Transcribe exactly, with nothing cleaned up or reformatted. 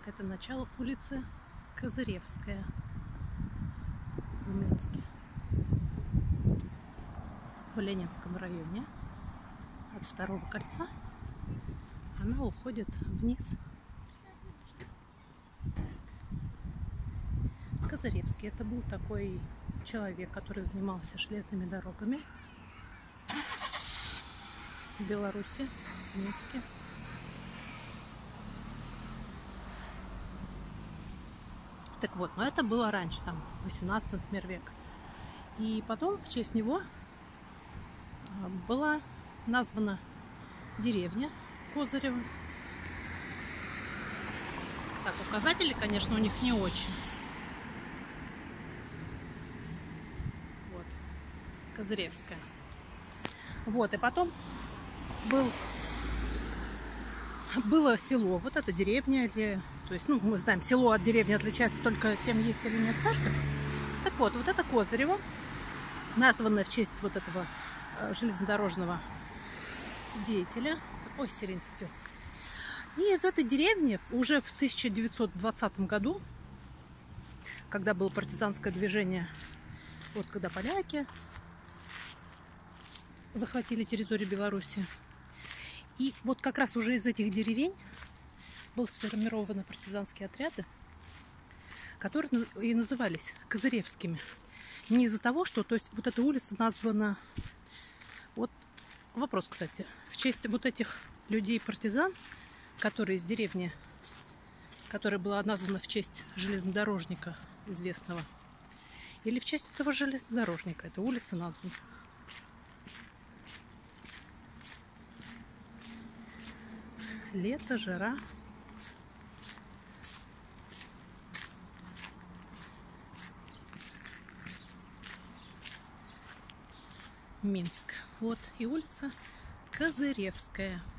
Так, это начало улицы Козыревская в Минске, в Ленинском районе. От второго кольца она уходит вниз. Козыревский — это был такой человек, который занимался железными дорогами в Беларуси, в Минске. Так вот, но это было раньше, там, в восемнадцатом, например, век. И потом в честь него была названа деревня Козырево. Так, указатели, конечно, у них не очень. Вот, Козыревская. Вот, и потом был, было село, вот эта деревня, или, то есть, ну, мы знаем, село от деревни отличается только тем, есть или нет церковь. Так вот, вот это Козырево, названное в честь вот этого железнодорожного деятеля. Ой, сирень цветет. И из этой деревни уже в тысяча девятьсот двадцатом году, когда было партизанское движение, вот когда поляки захватили территорию Беларуси, и вот как раз уже из этих деревень были сформированы партизанские отряды, которые и назывались Козыревскими. Не из-за того, что, то есть, вот эта улица названа, вот вопрос, кстати, в честь вот этих людей-партизан, которые из деревни, которая была названа в честь железнодорожника известного, или в честь этого железнодорожника эта улица названа. Лето, жара. Минск. Вот и улица Козыревская.